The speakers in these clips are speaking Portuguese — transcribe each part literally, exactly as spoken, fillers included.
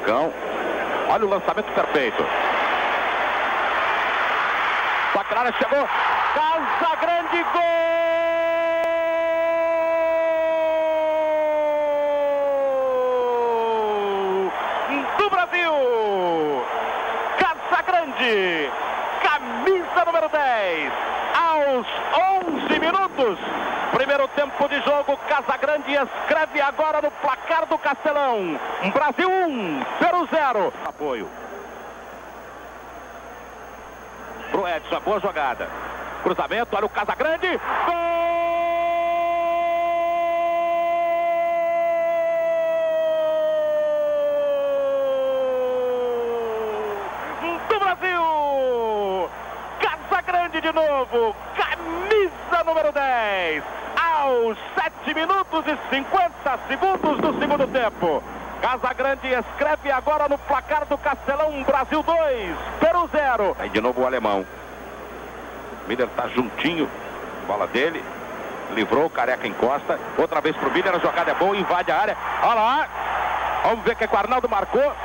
Marcão. Olha o lançamento perfeito. Toque na área, chegou. Casagrande, gol! Do Brasil! Casagrande! Camisa número dez. Aos onze minutos. Primeiro tempo de jogo, Casagrande escreve agora no placar do Castelão. Brasil um, Peru zero. Apoio. Pro Edson, boa jogada. Cruzamento, olha o Casagrande. Gol! Do Brasil! Casagrande de novo. Camisa número dez. Aos sete minutos e cinquenta segundos do segundo tempo. Casagrande escreve agora no placar do Castelão. Brasil dois, Peru zero. Aí de novo o alemão. Miller tá juntinho. Bola dele. Livrou, Careca encosta. Outra vez pro Miller. A jogada é boa, invade a área. Olha lá. Vamos ver o que, que o Arnaldo marcou.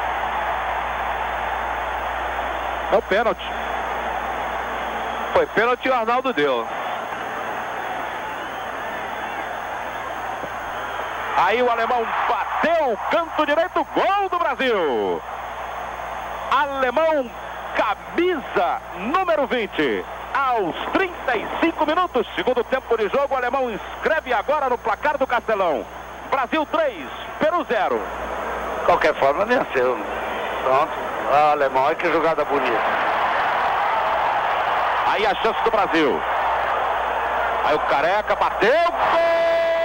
É o pênalti. Foi pênalti e o Arnaldo deu. Aí o alemão bateu, canto direito, gol do Brasil. Alemão, camisa número vinte. Aos trinta e cinco minutos, segundo tempo de jogo, o alemão escreve agora no placar do Castelão. Brasil três, Peru zero. De qualquer forma, venceu. Pronto. Ah, alemão, olha que jogada bonita. Aí a chance do Brasil. Aí o Careca bateu, gol!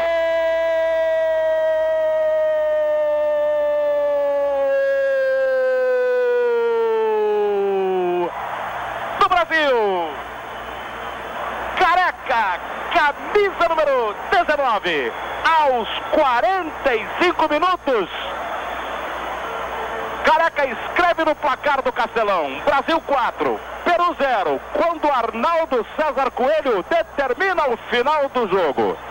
Brasil! Careca, camisa número dezenove, aos quarenta e cinco minutos. Careca escreve no placar do Castelão. Brasil quatro, Peru zero, quando Arnaldo César Coelho determina o final do jogo.